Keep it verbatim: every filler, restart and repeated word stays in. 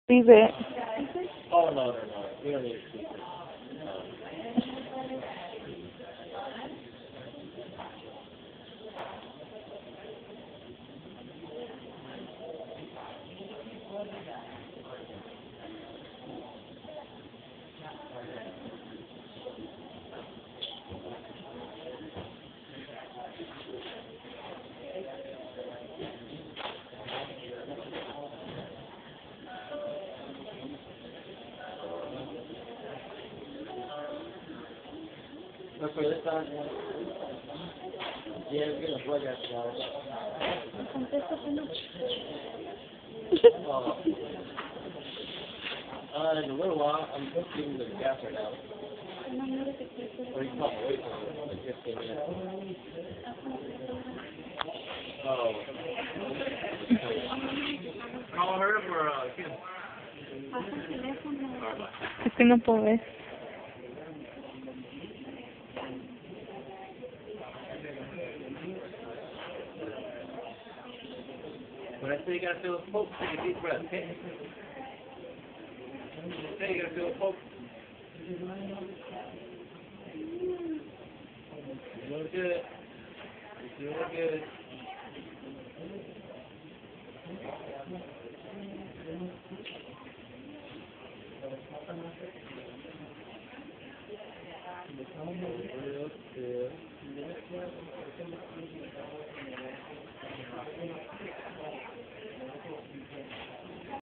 Vive. Oh, no, no, no. We don't need a speaker. No. No, pero esta... Y es que nos vaya a... Oh. Uh, in a little while, I'm cooking the gas right now. Or you probably wait for like fifteen minutes. Oh. Call her for uh, Kim. Es que no puedo ver. When I say you gotta feel a poke, take a deep breath, okay? Say you gotta feel a poke. You're doing good. You're doing good. Real good.